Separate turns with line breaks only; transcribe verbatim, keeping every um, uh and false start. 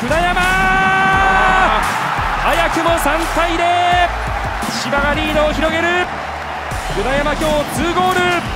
船山、早くもさんたいゼロ、千葉がリードを広げる。船山今日ツーゴール。